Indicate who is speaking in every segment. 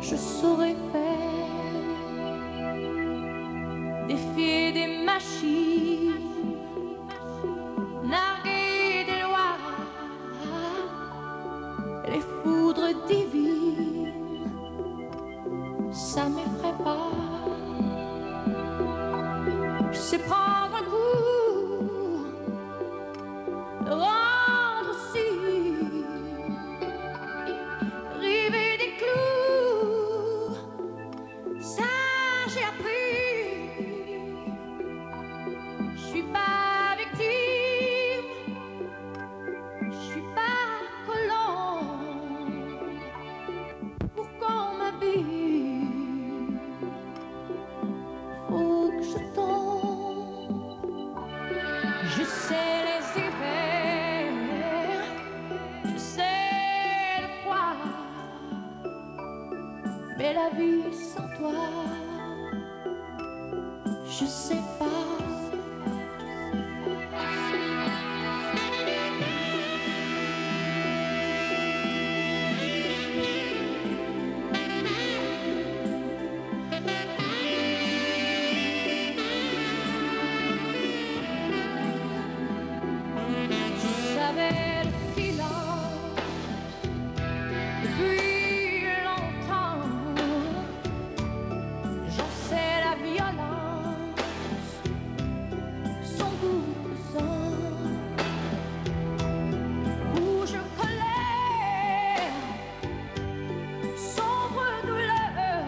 Speaker 1: je saurais faire, défier des machines, narguer des lois, les foudres divines, ça m'effraie pas. Je sais prendre un coup, le rendre aussi, river des clous, ça j'ai appris. Je suis pas victime, je suis pas colon pour qu'on m'habille. Faut que je tombe, je sais les hivers, je sais le froid, mais la vie sans toi, je sais pas. Je savais le silence depuis longtemps, j'en sais la violence, son goût sang, rouge colère, sombre douleur,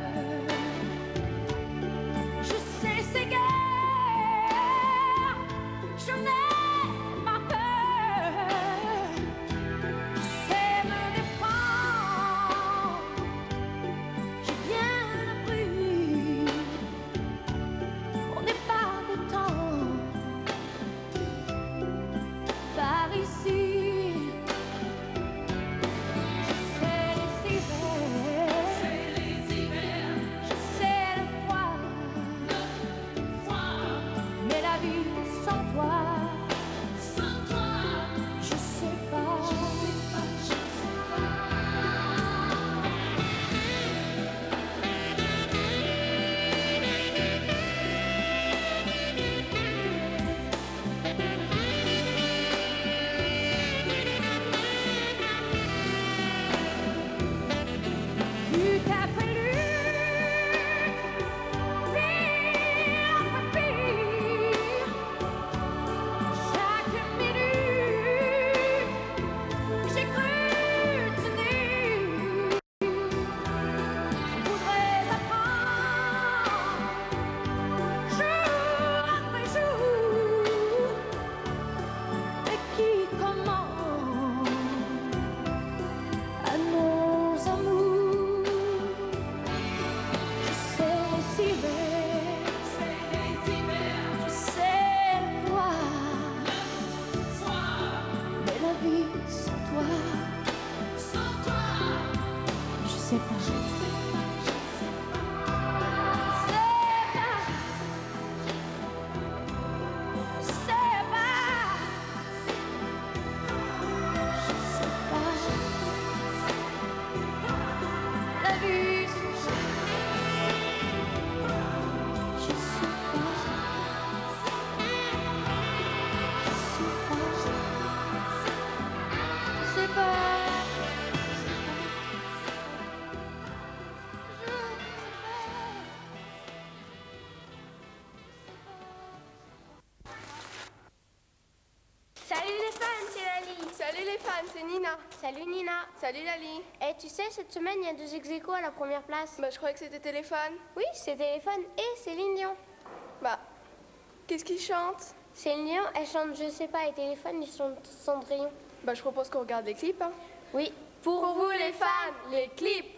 Speaker 1: je sais ces guerres, je n'ai pas peur, je sais me défendre, j'ai bien appris, on n'est pas de temps par ici. Je sais les hivers, je sais le froid, mais la vie sans toi, je sais pas. Lutte après lutte, pire après pire, chaque minute, j'ai cru tenir. Je voudrais apprendre, jour après jour, mais qui commande à nos amours. Je sais les hivers, je sais le froid, mais la vie sans toi, je sais pas. Je sais pas, je sais pas, la vie sans toi, je sais pas, je sais pas.
Speaker 2: Salut les fans, c'est Lali.
Speaker 3: Salut les fans, c'est Nina.
Speaker 2: Salut Nina.
Speaker 3: Salut Lali.
Speaker 2: Et tu sais, cette semaine, il y a 2 ex-aequo à la première place.
Speaker 3: Bah je croyais que c'était Téléphone.
Speaker 2: Oui, c'est Téléphone et Céline Dion.
Speaker 3: Bah, qu'est-ce qu'ils chantent?
Speaker 2: Céline Dion, elle chante Je sais pas et Téléphone, ils chantent Cendrillon.
Speaker 3: Bah je propose qu'on regarde les clips. Hein.
Speaker 2: Oui.
Speaker 3: Pour vous les fans, les clips.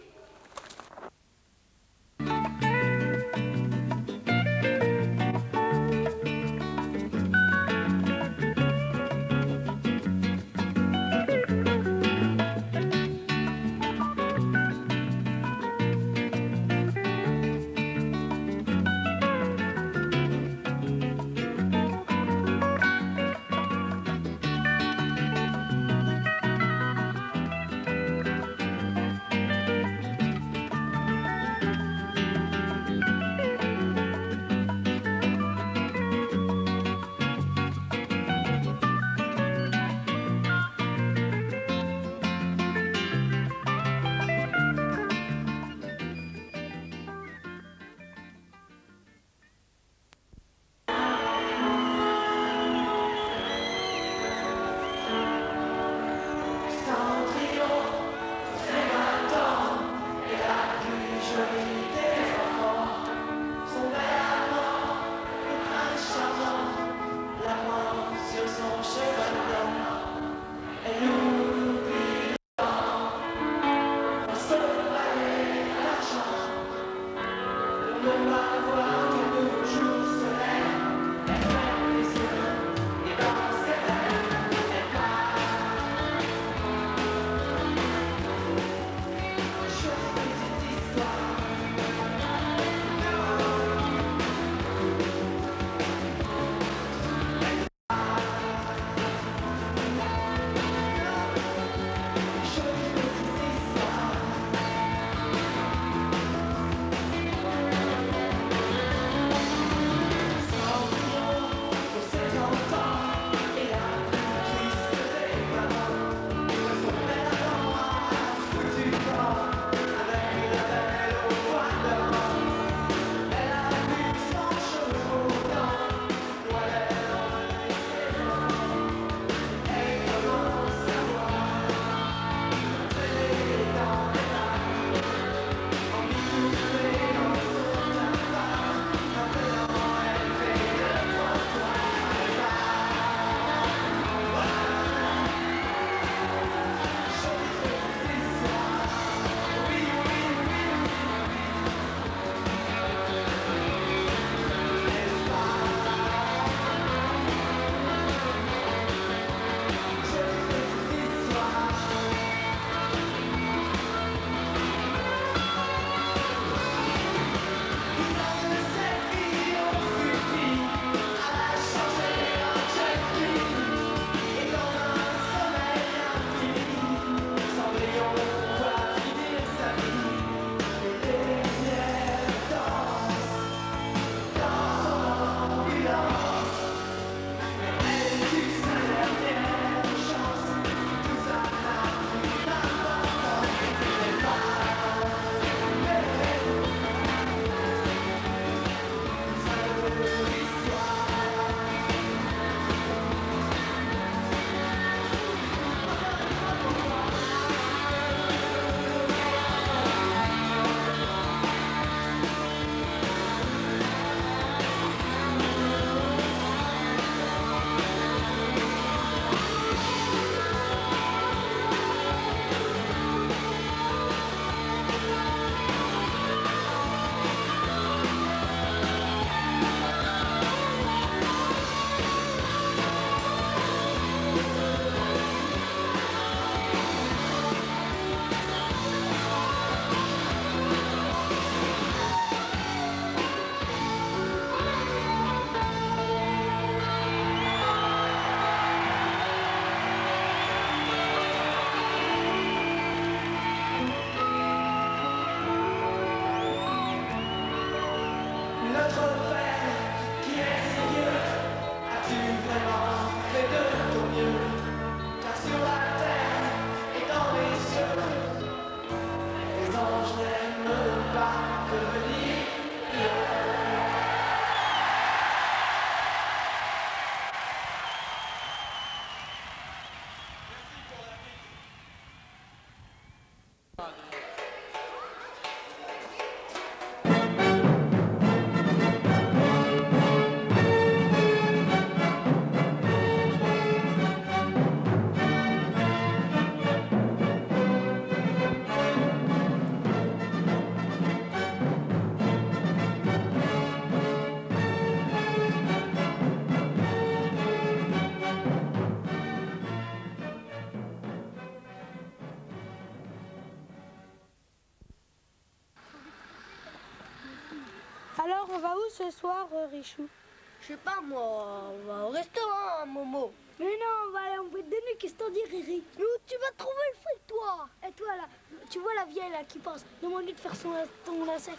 Speaker 2: Alors, on va où ce soir, Richou?
Speaker 4: Je sais pas moi, on va au restaurant, Momo.
Speaker 2: Mais non, on va aller en boîte de nuit, qu'est-ce que t'en dis, Riri?
Speaker 4: Mais où tu vas trouver le fric, toi?
Speaker 2: Et toi, là, tu vois la vieille, là, qui pense, demande-lui de faire ton lacet.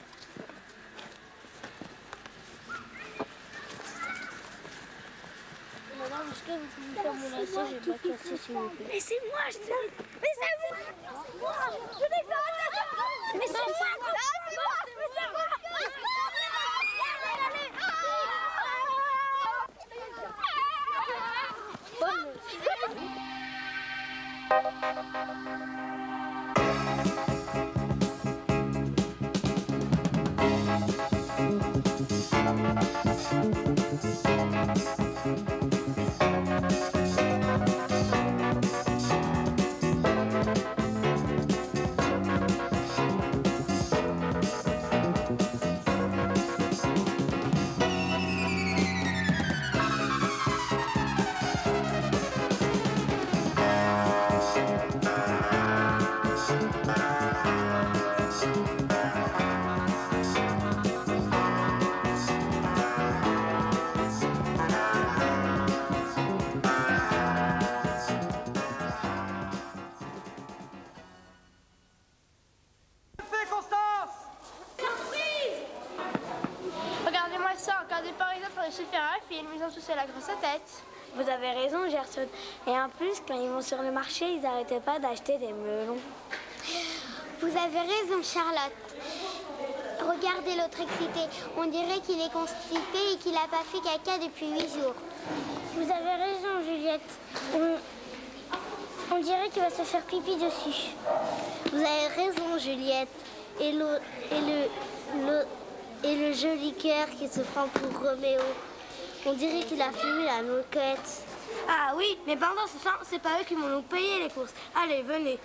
Speaker 4: Madame, est-ce que vous pouvez faire mon lacet? J'ai pas cassé, s'il vous plaît.
Speaker 2: Mais c'est moi, je te... Mais c'est moi! Je l'ai fait! Mais c'est moi!
Speaker 3: puis ils ont tous la grosse tête.
Speaker 2: Vous avez raison, Gerson. Et en plus, quand ils vont sur le marché, ils n'arrêtaient pas d'acheter des melons.
Speaker 5: Vous avez raison, Charlotte. Regardez l'autre excité. On dirait qu'il est constipé et qu'il n'a pas fait caca depuis 8 jours.
Speaker 4: Vous avez raison, Juliette. On dirait qu'il va se faire pipi dessus.
Speaker 5: Vous avez raison, Juliette. Et le joli cœur qui se prend pour Roméo. On dirait qu'il a fumé la moquette.
Speaker 2: Ah oui, mais pendant ce temps, c'est pas eux qui m'ont payé les courses. Allez, venez.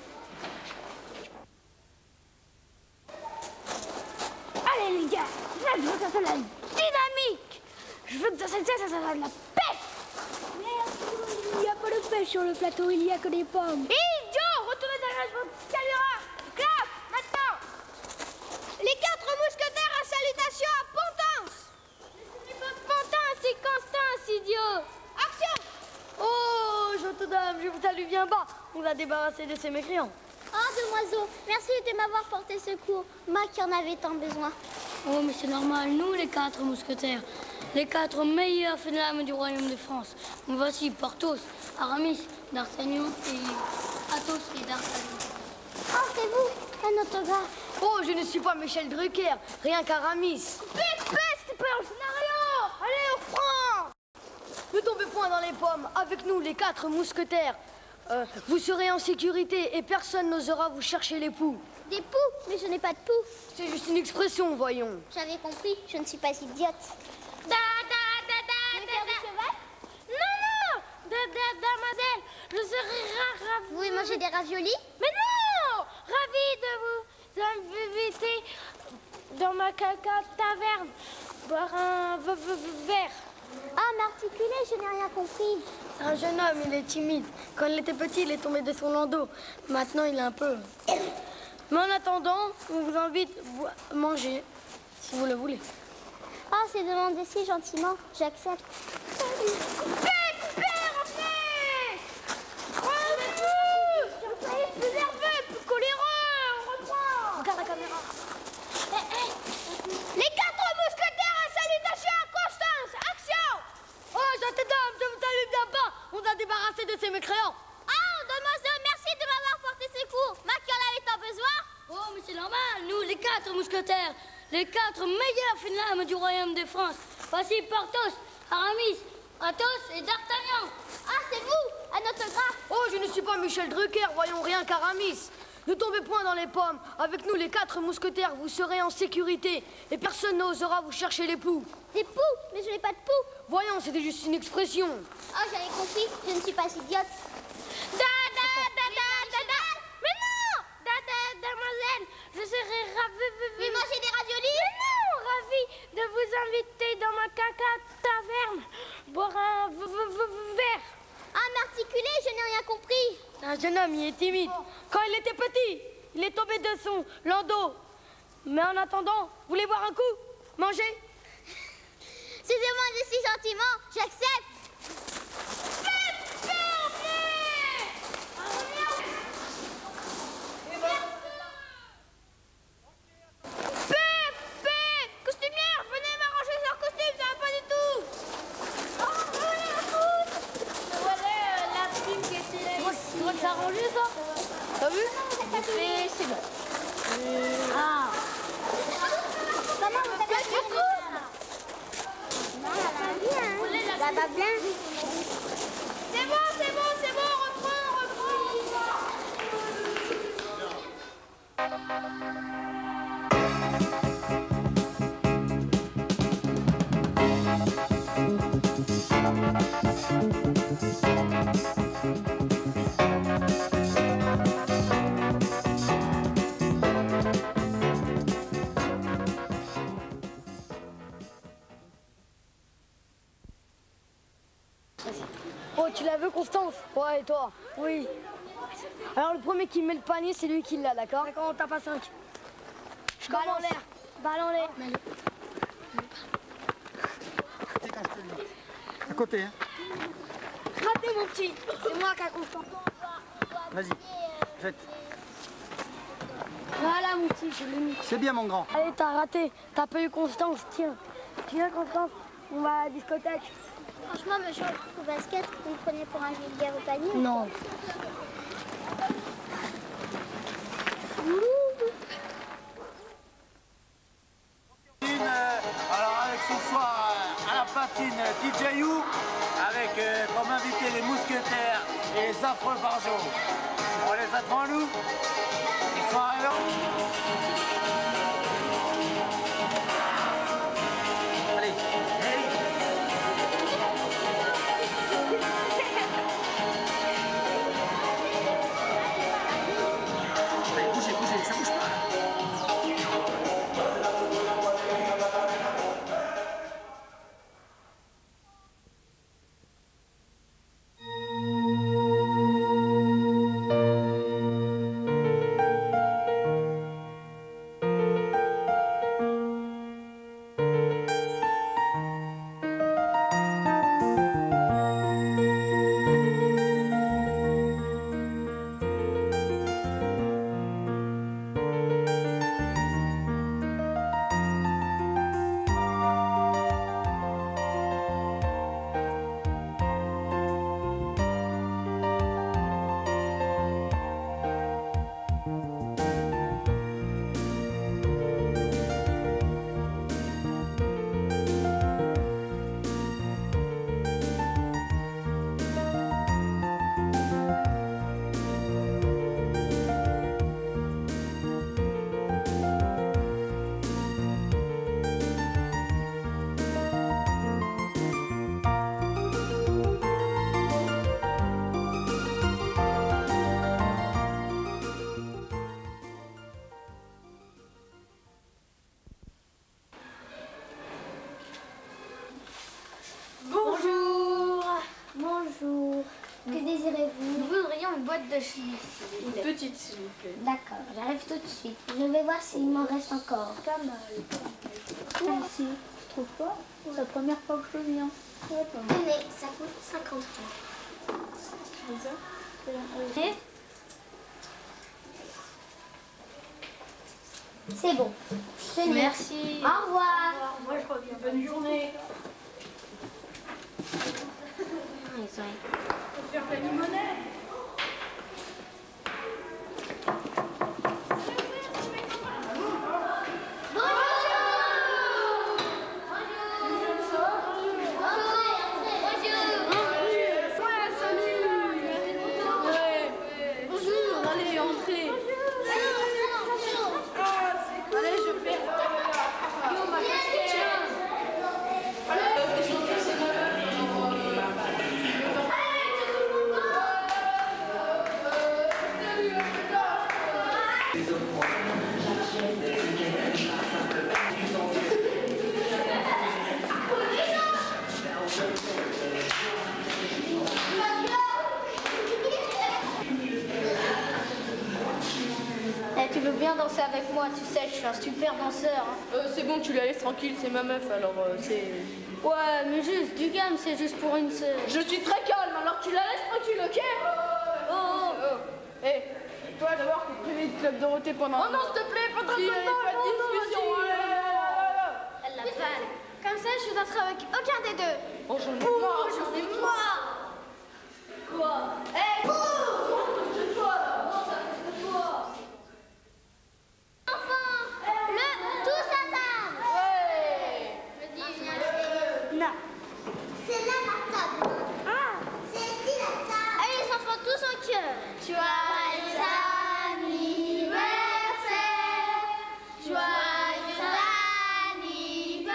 Speaker 2: Allez les gars, là, je veux que ça soit la dynamique. Je veux que dans cette scène, ça soit de la pêche.
Speaker 4: Il n'y a pas de pêche sur le plateau, il n'y a que des pommes.
Speaker 2: Idiot, retournez derrière votre caméra. Clap, maintenant. Les 4 mousquetaires à salutation à Pontance. C'est pas Pontance, c'est Constance, idiot. Action. Oh, Notre-Dame, je vous salue bien bas. On va débarrasser de ces mécréants.
Speaker 5: Oh, demoiselle, merci de m'avoir porté secours. Moi qui en avais tant besoin.
Speaker 4: Oh, mais c'est normal, nous les 4 mousquetaires, les 4 meilleurs flammes du royaume de France. Voici Porthos, Aramis, D'Artagnan et Athos et D'Artagnan.
Speaker 5: Oh, c'est vous, un autographe.
Speaker 2: Oh, je ne suis pas Michel Drucker, rien qu'Aramis. Peste, pas le scénario. Allez, on reprend. Ne tombez point dans les pommes. Avec nous, les 4 mousquetaires. Vous serez en sécurité et personne n'osera vous chercher les poux.
Speaker 5: Des poux, mais je n'ai pas de poux.
Speaker 2: C'est juste une expression, voyons.
Speaker 5: J'avais compris, je ne suis pas idiote.
Speaker 2: Vous voulez faire du cheval? Non, mademoiselle, je serai ravie.
Speaker 5: Vous voulez manger des raviolis?
Speaker 2: Mais non, ravie de vous inviter dans ma caca taverne, boire un verre.
Speaker 5: Ah, m'articuler, je n'ai rien compris.
Speaker 2: C'est un jeune homme, il est timide. Quand il était petit, il est tombé de son landau. Maintenant, il est un peu... Mais en attendant, on vous invite à manger, si vous le voulez.
Speaker 5: Ah, c'est demandé si gentiment, j'accepte.
Speaker 2: Soyez plus nerveux, plus coléreux, on reprend. Regarde la caméra. Les 4 mousquetaires à salutation à Constance, action. Oh, Notre-Dame, je vous salue bien bas. On a débarrassé de ces mécréants.
Speaker 5: Ah, demoiselle, merci de m'avoir porté secours. Ma qui en avait tant besoin?
Speaker 4: Oh, mais c'est normal, nous les 4 mousquetaires, les 4 meilleurs flammes du royaume de France. Voici Porthos, Aramis, Athos et D'Artagnan.
Speaker 5: Ah, c'est vous, un autographe.
Speaker 2: Oh, je ne suis pas Michel Drucker, voyons rien qu'Aramis. Ne tombez point dans les pommes. Avec nous, les 4 mousquetaires, vous serez en sécurité et personne n'osera vous chercher les poux.
Speaker 5: Des poux, mais je n'ai pas de poux.
Speaker 2: Voyons, c'était juste une expression.
Speaker 5: Ah, j'avais compris, je ne suis pas idiote.
Speaker 2: Mais non, mademoiselle, je serais ravie.
Speaker 5: Vous mangez des raviolis?
Speaker 2: Mais non, ravie de vous inviter dans ma caca taverne, boire un verre.
Speaker 5: Ah, m'articuler, je n'ai rien compris.
Speaker 2: Un jeune homme, il est timide. Quand il était petit, il est tombé de son landau. Mais en attendant, vous voulez boire un coup? Manger?
Speaker 5: Si demandé si gentiment, j'accepte.
Speaker 2: Costumière, venez m'arranger leur costume, ça va pas du tout.
Speaker 3: Voilà la prime qui était là.
Speaker 2: Tu vois que ça a rangé ça? T'as vu? C'est bon.
Speaker 4: Ah,
Speaker 5: Maman, vous avez fait quoi? Non, ça va bien.
Speaker 2: C'est bon, reprends. Oh, tu la veux, Constance? Ouais, et toi? Oui. Alors, le premier qui met le panier, c'est lui qui l'a, d'accord? D'accord, on tape à 5. Je balle en l'air. Balle en l'air.
Speaker 6: À côté, hein.
Speaker 2: Raté, mon petit. C'est moi qui a Constance.
Speaker 6: Vas-y, jette.
Speaker 2: Voilà, mon petit, je l'ai mis.
Speaker 6: C'est bien, mon grand.
Speaker 2: Allez, t'as raté. T'as pas eu Constance, tiens. Tiens, Constance, on va à la discothèque.
Speaker 5: Franchement, monsieur, au basket, vous me prenez pour un vulgaire au panier?
Speaker 4: Non.
Speaker 6: Alors avec ce soir à la platine DJ You, avec comme invité les mousquetaires et les affreux barjots. On les attend nous. Ils sont arrivés. Allez, allez. Allez, bougez, bougez, ça bouge pas.
Speaker 5: Bonjour. Que désirez-vous?
Speaker 3: Nous voudrions une boîte de chili.
Speaker 7: Une petite, s'il vous plaît.
Speaker 5: D'accord, j'arrive tout de suite. Je vais voir s'il m'en reste encore.
Speaker 3: Pas mal.
Speaker 5: Merci.
Speaker 3: Tu trouves pas? C'est la première fois que je viens.
Speaker 5: Tenez, ça coûte 50 francs. C'est bon. Tenez.
Speaker 3: Merci.
Speaker 5: Au revoir.
Speaker 3: Moi, je reviens.
Speaker 7: Bonne journée.
Speaker 5: Ils ont...
Speaker 7: Faut faire de la limonade.
Speaker 3: Bonjour, allez, entrez. Allez, je fais. Yo, ma casquette. Tu veux bien danser avec moi, tu sais, je suis un super danseur. Hein.
Speaker 7: C'est bon, tu la laisses tranquille, c'est ma meuf, alors c'est...
Speaker 3: Ouais, mais juste du calme, c'est juste pour une seule.
Speaker 7: Je suis très calme, alors tu la laisses tranquille, ok? Hé, toi d'abord, t'es privé du club Dorothée pendant... Oh non, s'il te plaît, pas de discussion.
Speaker 3: Elle la balle. Comme ça, je danserai avec aucun des deux.
Speaker 7: Oh, j'en ai marre,
Speaker 3: J'en ai marre. Quoi? Hé!
Speaker 5: Tous à table. Non. C'est là la table. Ah. C'est ici la table.
Speaker 3: Allez, les enfants, tous en cœur.
Speaker 5: Joyeux anniversaire. Joyeux anniversaire.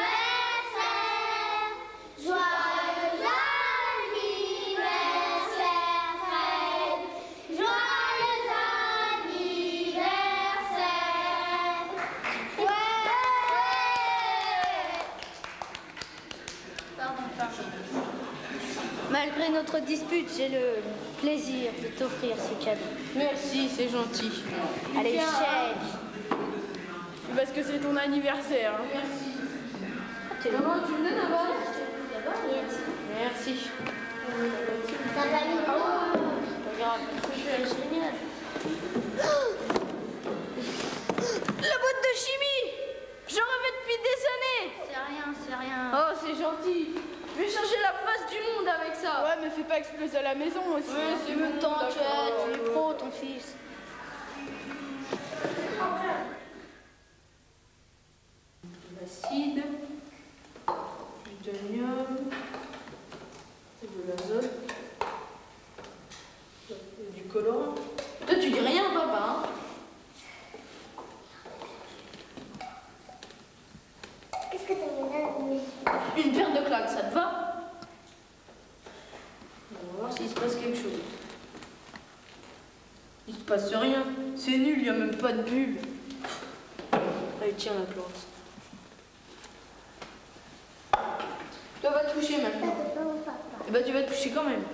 Speaker 5: Joyeux anniversaire, Fred. Joyeux anniversaire.
Speaker 3: Malgré notre dispute, j'ai le plaisir de t'offrir ce cadeau.
Speaker 7: Merci, c'est gentil.
Speaker 3: Allez, chèque.
Speaker 7: Parce que c'est ton anniversaire. Hein. Maman, tu me donnes un bol? Merci.
Speaker 5: Ça va mieux.
Speaker 7: Pas grave.
Speaker 3: Génial.
Speaker 7: La boîte de chimie! J'en rêvais depuis des années!
Speaker 3: C'est rien, c'est rien.
Speaker 7: Oh, c'est gentil. Je vais changer la face du monde. mais fais pas exploser la maison aussi.
Speaker 4: Oui, c'est bon, t'inquiète, il est pro, ton fils.
Speaker 7: L'acide, plutonium, de l'azote, du colorant. Toi, tu dis rien, papa, hein?
Speaker 5: Qu'est-ce que t'as mis?
Speaker 7: Une paire de claques, ça te va? On va voir s'il se passe quelque chose. Il se passe rien. C'est nul, il n'y a même pas de bulle. Allez, tiens la plante. Toi, va te toucher maintenant. Eh ben, tu vas te toucher quand même.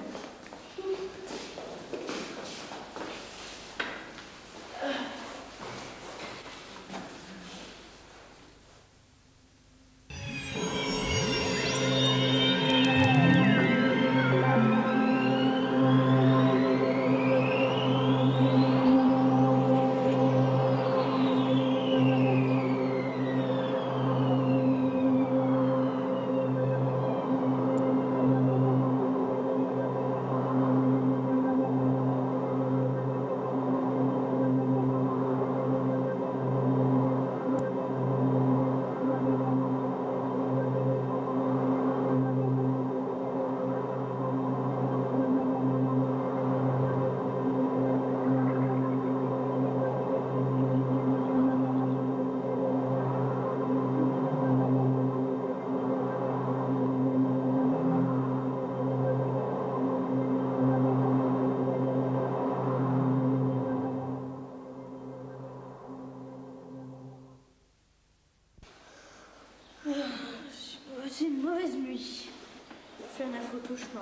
Speaker 7: C'est une mauvaise nuit. Je vais faire un affreux cauchemar.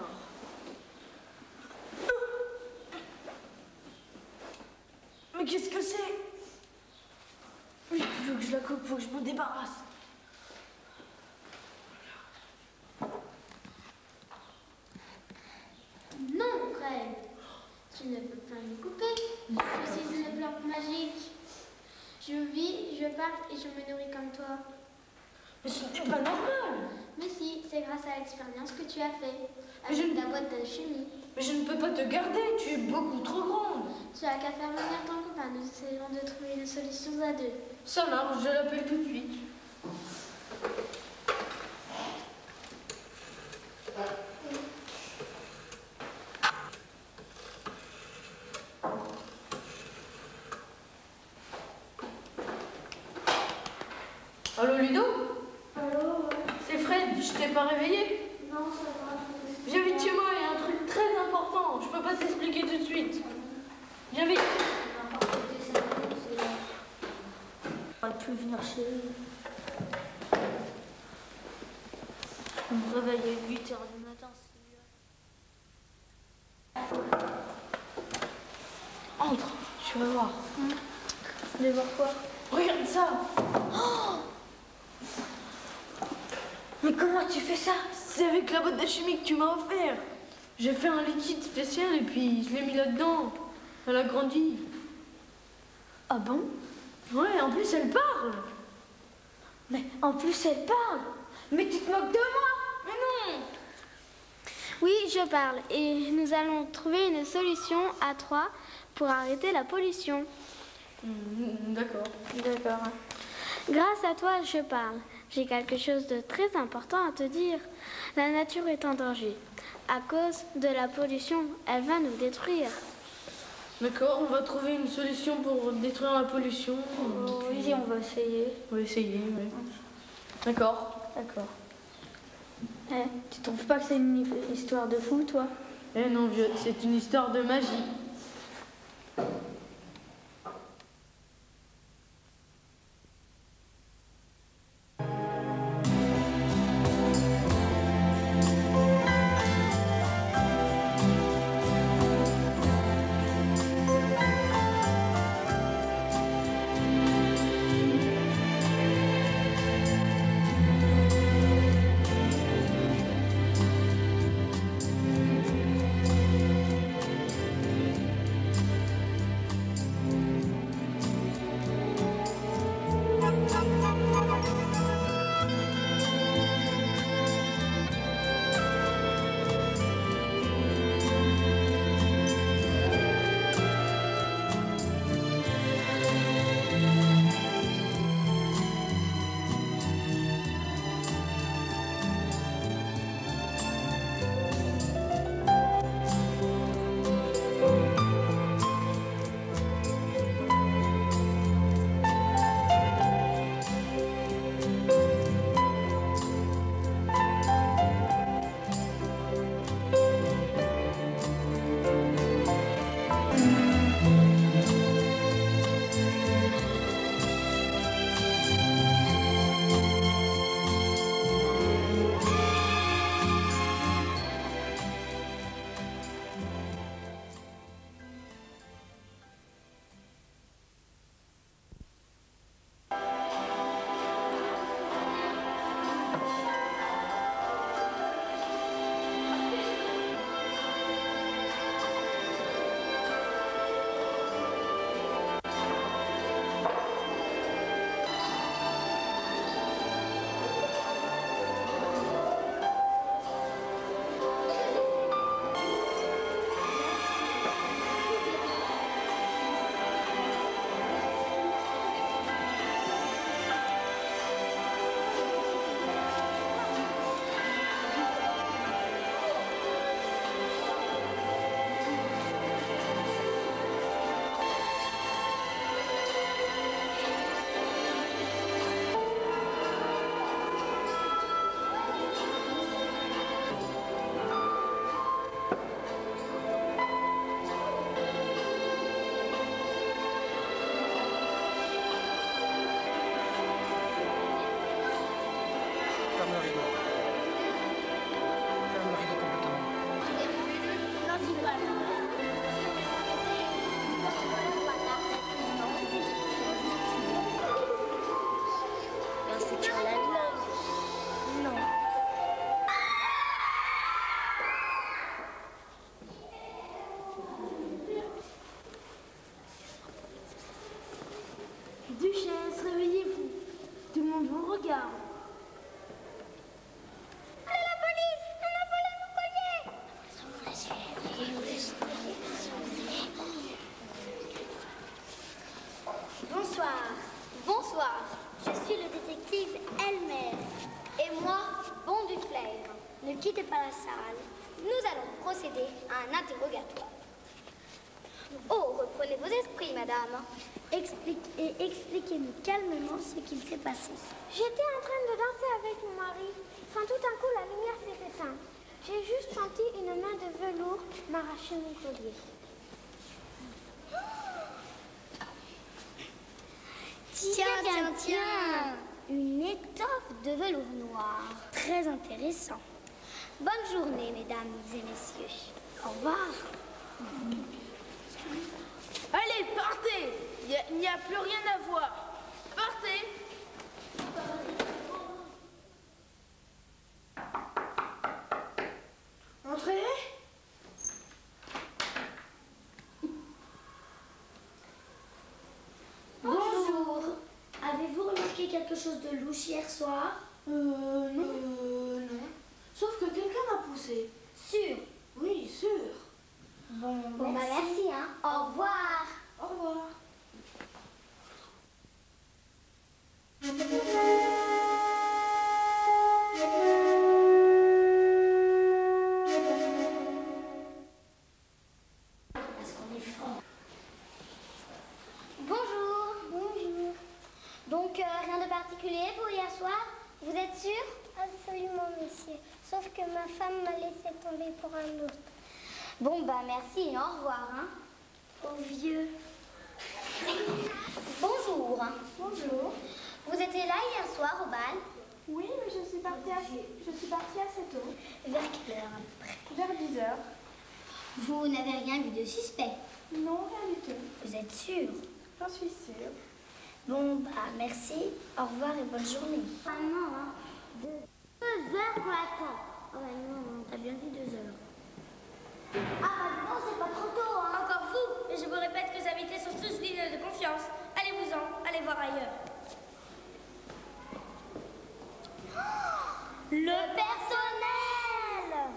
Speaker 7: Mais qu'est-ce que c'est? Il faut que je la coupe, il faut que je m'en débarrasse.
Speaker 5: Non, Fred. Tu ne peux pas me couper. Je suis une plante magique. Je vis, je parle et je me nourris comme toi.
Speaker 7: Mais ce n'est pas normal.
Speaker 5: Mais si, c'est grâce à l'expérience que tu as fait.
Speaker 7: Mais
Speaker 5: Avec ta boîte de chimie.
Speaker 7: Mais je ne peux pas te garder, tu es beaucoup trop grande.
Speaker 5: Tu as qu'à faire venir ton copain. Nous essayons de trouver une solution à deux.
Speaker 7: Ça marche, je l'appelle tout de suite. Allô Ludo?
Speaker 5: Allô?
Speaker 7: C'est Fred, je t'ai pas réveillé?
Speaker 5: Non, ça va.
Speaker 7: Viens vite chez moi, il y a un truc très important. Je peux pas t'expliquer tout de suite. Viens vite.
Speaker 4: On ne va plus venir chez eux. On me réveille à 8h du matin.
Speaker 7: Entre, tu vas voir.
Speaker 4: Tu voulais voir quoi?
Speaker 7: Regarde ça.
Speaker 4: Mais comment tu fais ça?
Speaker 7: C'est avec la boîte de chimie que tu m'as offert. J'ai fait un liquide spécial et puis je l'ai mis là-dedans. Elle a grandi.
Speaker 4: Ah bon?
Speaker 7: Ouais, en plus elle parle.
Speaker 4: Mais en plus elle parle. Mais tu te moques de moi?
Speaker 7: Mais non.
Speaker 5: Oui, je parle. Et nous allons trouver une solution à trois pour arrêter la pollution.
Speaker 7: D'accord.
Speaker 4: D'accord.
Speaker 5: Grâce à toi, je parle. J'ai quelque chose de très important à te dire. La nature est en danger. À cause de la pollution, elle va nous détruire.
Speaker 7: D'accord, on va trouver une solution pour détruire la pollution.
Speaker 4: Oui, on va essayer.
Speaker 7: On va essayer, oui. D'accord.
Speaker 4: D'accord. Eh, tu trouves pas que c'est une histoire de fou, toi?
Speaker 7: Eh non, vieux, c'est une histoire de magie.
Speaker 8: Ferme le rideau. Ferme le rideau complètement.
Speaker 2: Un futur landlord. Non.
Speaker 1: Duchesse, réveillez-vous. Tout le monde vous regarde.
Speaker 2: Allez, la police! On a volé mon collier!
Speaker 5: Bonsoir. Bonsoir. Je suis le détective Elmer. Et moi, Bon Duflair. Ne quittez pas la salle. Nous allons procéder à un interrogatoire. Oh, reprenez vos esprits, madame.
Speaker 3: Expliquez-nous calmement ce qu'il s'est passé.
Speaker 2: J'étais en train de danser avec mon mari quand tout d'un coup la lumière s'est éteinte. J'ai juste senti une main de velours m'arracher mon collier.
Speaker 5: Tiens. Une étoffe de velours noir.
Speaker 3: Très intéressant.
Speaker 5: Bonne journée, mesdames et messieurs.
Speaker 3: Au revoir.
Speaker 7: Allez, partez. Il n'y a plus rien à voir. Partez. Entrez.
Speaker 3: Bonjour. Avez-vous remarqué quelque chose de louche hier soir?
Speaker 7: Non. Sauf que quelqu'un m'a poussé.
Speaker 5: Sûr.
Speaker 7: Oui, sûr.
Speaker 5: Bon, merci, hein. Au revoir.
Speaker 7: Au revoir.
Speaker 5: Bonjour. Bonjour. Donc, rien de particulier pour hier soir? Vous êtes sûr?
Speaker 2: Absolument, monsieur. Sauf que ma femme m'a laissé tomber pour un autre.
Speaker 5: Bon, bah merci, au revoir, hein.
Speaker 3: Au vieux.
Speaker 5: Bonjour.
Speaker 2: Bonjour.
Speaker 5: Vous étiez là hier soir au bal?
Speaker 2: Oui, mais je suis partie assez tôt.
Speaker 5: Vers quelle heure?
Speaker 2: Vers 10 heures.
Speaker 5: Vous n'avez rien vu de suspect?
Speaker 2: Non, rien du tout.
Speaker 5: Vous êtes sûr?
Speaker 2: J'en suis sûre.
Speaker 3: Bon, bah merci. Au revoir et bonne journée.
Speaker 2: Ah non, hein. 2 heures pour l'attendre. Oh bah non.
Speaker 3: T'as bien dit 2 heures.
Speaker 5: Ah, non, c'est pas trop tôt, hein.
Speaker 4: Encore vous, et je vous répète que les invités sont tous dignes de confiance. Allez-vous-en, allez voir ailleurs.
Speaker 5: Le personnel!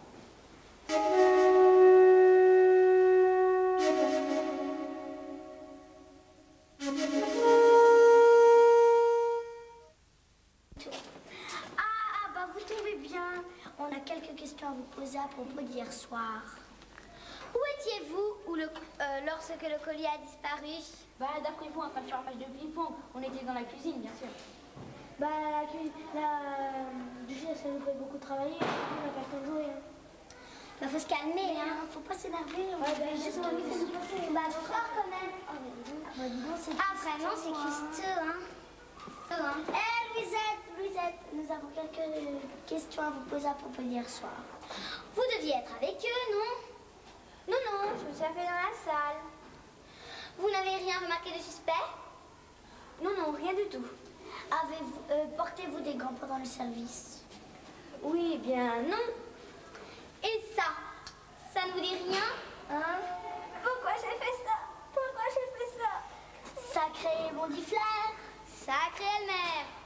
Speaker 3: Bah vous tombez bien. On a quelques questions à vous poser à propos d'hier soir.
Speaker 5: Où étiez-vous lorsque le collier a disparu?
Speaker 4: Bah, d'après vous, en train de faire un match de ping-pong, on était dans la cuisine, bien sûr.
Speaker 2: Bah, la duchesse, elle nous fait beaucoup travailler. On n'a pas le temps de jouer. Hein.
Speaker 5: Bah, faut se calmer, hein.
Speaker 3: Faut pas s'énerver.
Speaker 2: Ouais, bah, juste envie de nous passer.
Speaker 5: Bah, bonsoir quand même.
Speaker 3: Ah, dis donc, c'est
Speaker 5: Ah, vraiment, c'est Christeux, hein.
Speaker 3: Louisette, nous avons quelques questions à vous poser à propos d'hier soir.
Speaker 5: Vous deviez être avec eux, non? Non, je me suis fait dans la salle. Vous n'avez rien remarqué de suspect?
Speaker 3: Non, rien du tout. Portez-vous des gants pendant le service?
Speaker 5: Oui, bien non. Et ça ne vous dit rien? Hein? Pourquoi j'ai fait ça?
Speaker 3: Sacré Bon Duflair.
Speaker 5: Sacré Elmer.